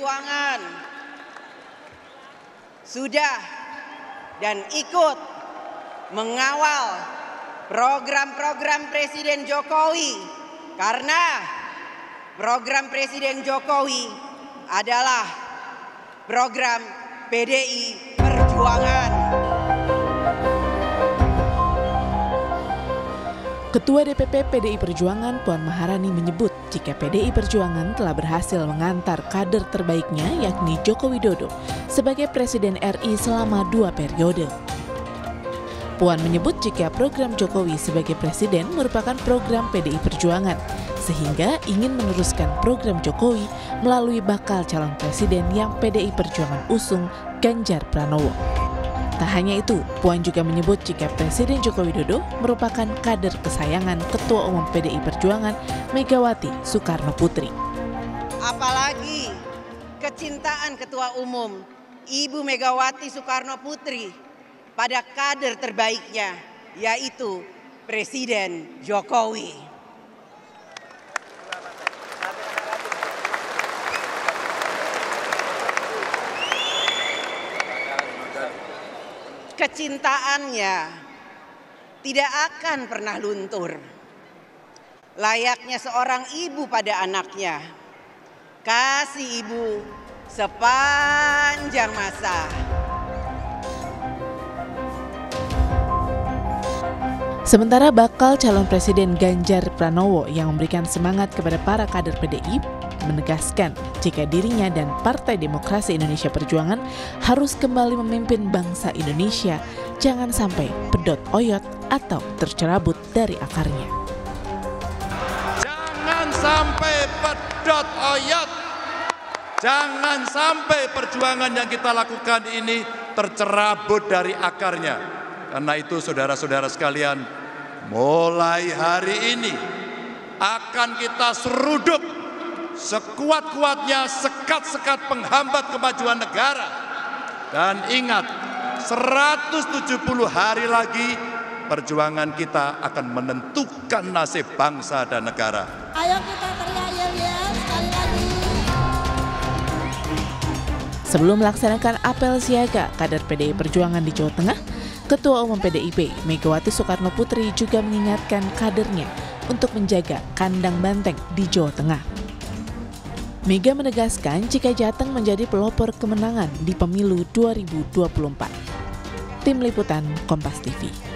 Perjuangan sudah dan ikut mengawal program-program Presiden Jokowi, karena program Presiden Jokowi adalah program PDI Perjuangan. Ketua DPP PDI Perjuangan Puan Maharani menyebut jika PDI Perjuangan telah berhasil mengantar kader terbaiknya yakni Joko Widodo sebagai Presiden RI selama 2 periode. Puan menyebut jika program Jokowi sebagai Presiden merupakan program PDI Perjuangan, sehingga ingin meneruskan program Jokowi melalui bakal calon Presiden yang PDI Perjuangan usung, Ganjar Pranowo. Tak hanya itu, Puan juga menyebut jika Presiden Joko Widodo merupakan kader kesayangan Ketua Umum PDI Perjuangan Megawati Soekarno Putri. Apalagi kecintaan Ketua Umum Ibu Megawati Soekarno Putri pada kader terbaiknya, yaitu Presiden Jokowi. Kecintaannya tidak akan pernah luntur. Layaknya seorang ibu pada anaknya, kasih ibu sepanjang masa. Sementara bakal calon Presiden Ganjar Pranowo yang memberikan semangat kepada para kader PDI menegaskan jika dirinya dan Partai Demokrasi Indonesia Perjuangan harus kembali memimpin bangsa Indonesia, jangan sampai pedot oyot atau tercerabut dari akarnya. Jangan sampai pedot oyot, jangan sampai perjuangan yang kita lakukan ini tercerabut dari akarnya. Karena itu saudara-saudara sekalian, mulai hari ini akan kita seruduk sekuat-kuatnya sekat-sekat penghambat kemajuan negara. Dan ingat, 170 hari lagi perjuangan kita akan menentukan nasib bangsa dan negara. Ayo kita teriak ya, sekali lagi. Sebelum melaksanakan apel siaga kader PDI Perjuangan di Jawa Tengah, Ketua Umum PDIP Megawati Soekarno Putri juga mengingatkan kadernya untuk menjaga kandang banteng di Jawa Tengah. Mega menegaskan jika Jateng menjadi pelopor kemenangan di pemilu 2024. Tim Liputan Kompas TV.